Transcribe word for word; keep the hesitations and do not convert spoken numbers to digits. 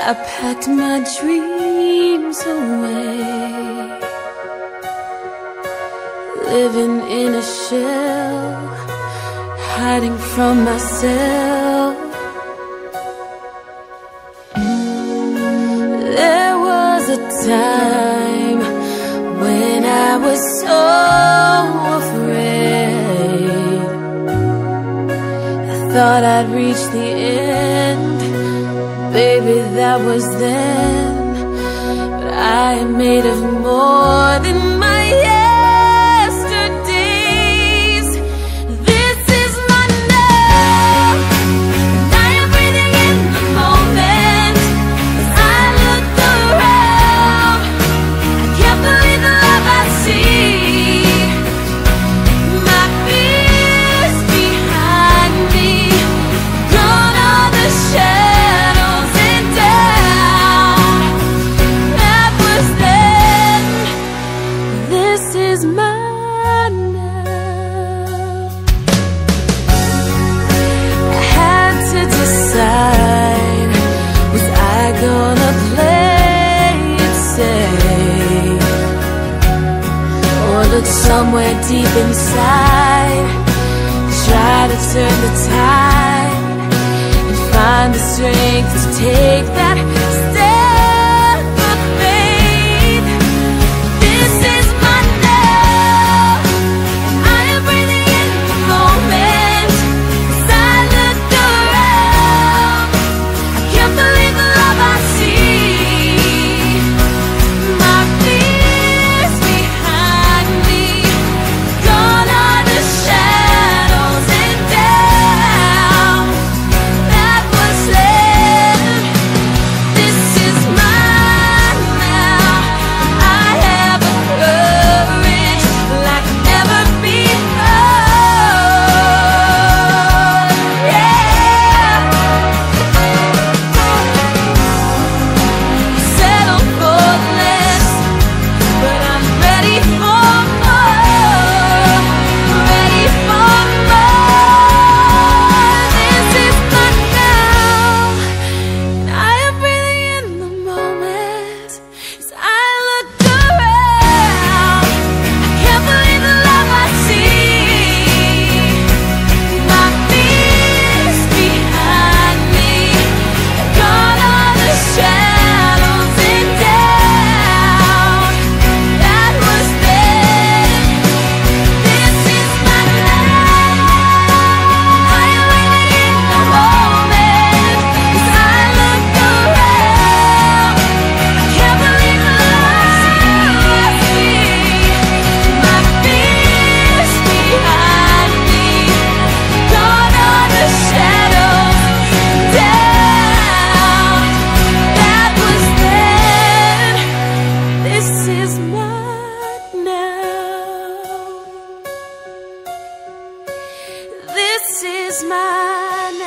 I packed my dreams away, living in a shell, hiding from myself. There was a time when I was so afraid, I thought I'd reach the end. Baby, that was then, but I am made of more than my yesterdays. This is my now, and I am breathing in the moment. As I look around, I can't believe the love I see. My fears behind me, gone are the shadows. Look somewhere deep inside, try to turn the tide and find the strength to take that step of faith. This is my now, and I am breathing in the moment. As I look around, I can't believe the love I see. My fears behind me, gone are the shadows and down. That was then. This is mine now. I have a courage like never before. Yeah. Settle for less, but I'm ready for more. Ready for more. This is my now, and I am breathing in the moment. As I look around, I can't believe the love I see. My fears behind me, gone are the shadows and down. That was then. This is my now. I am living in the moment. As I look around, I can't believe the love I see. My fears behind me, gone are the shadows down. That was then. This is my now. This is my now.